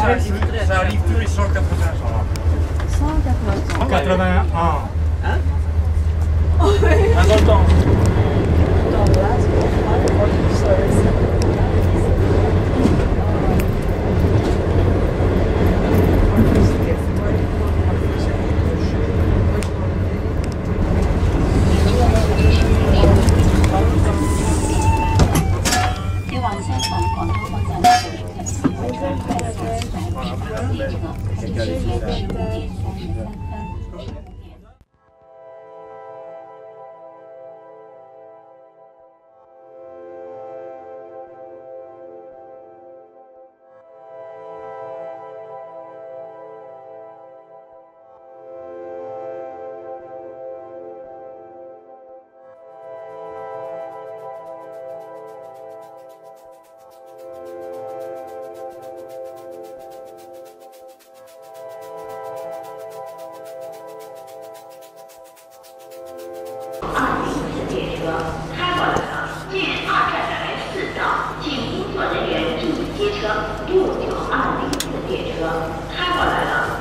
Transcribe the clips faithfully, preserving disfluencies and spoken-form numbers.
Ça arrive tous les cent quatre-vingts ans. cent quatre-vingts ans. quatre-vingt-un. Hein? Un dans le temps. 二零四列车开过来了，建二站台四道，请工作人员注意接车。六九二零四列车开过来了。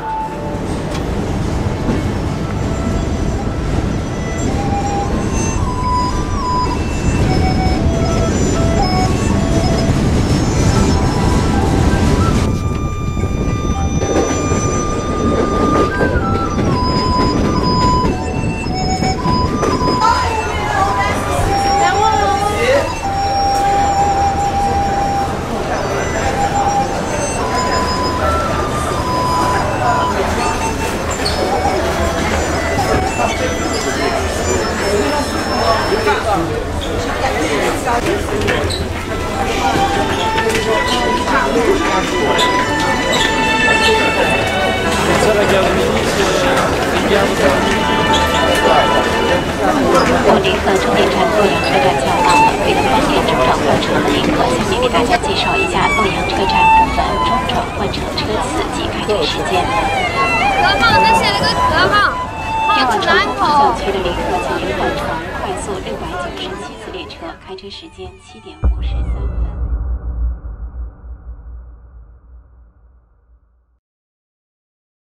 从临河充电站洛阳车站前往北的饭店中转换乘临河，下面给大家介绍一下洛阳车站部分中转换乘车次及开车时间。 河坊，那写了个河坊。 前往成都方向去的临河请临换乘快速六百九十七次列车，开车时间七点五十三分。